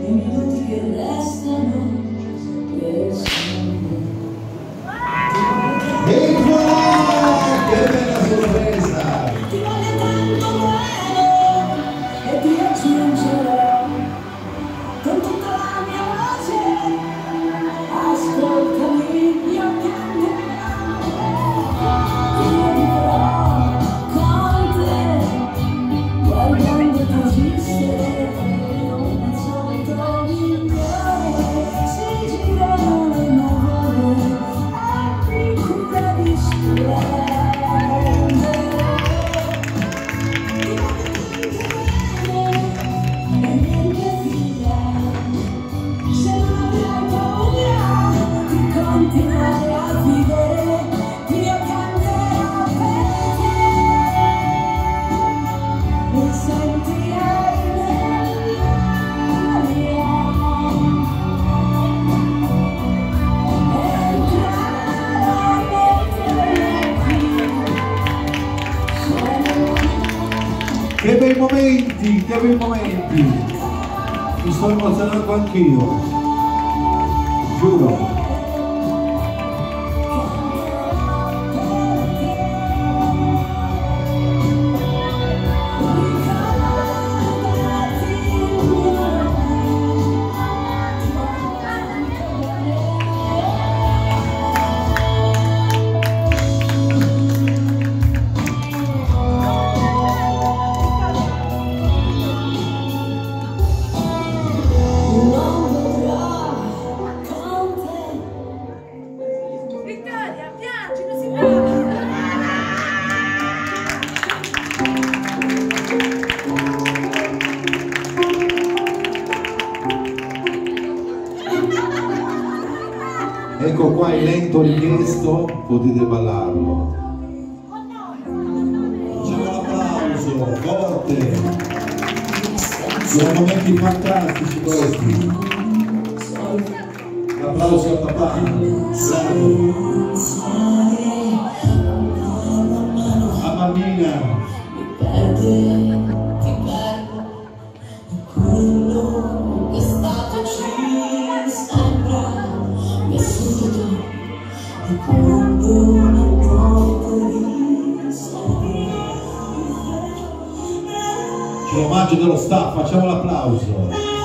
i minuti che restano per sempre. E voilà, che bella sorpresa! Ti voglio tanto bene e ti aggiungerò con tutta la mia voce. Ascoltami, io canterò, ti vivrò con te, guardandoti esistere come al solito migliore. Si girano le nuvole, abbi cura di splendere. Ti voglio tanto bene e niente fila. Se non avrai paura di continuare a vivere, io canterò per te. Mi sentirai nell'aria, entrerò nei tuoi occhi. Che bei momenti, che bei momenti! Mi sto emozionando anch'io, giuro. Vittoria, piangi, non si parla. Ecco qua il lento richiesto, potete ballarlo. Facciamo l'applauso, forte! Sono momenti fantastici questi. L'applauso al papà, bravo. A mammina. Ti perdo, e quello che è stato ci sembra vissuto, e quando una volta C'è l'omaggio dello staff, facciamo l'applauso.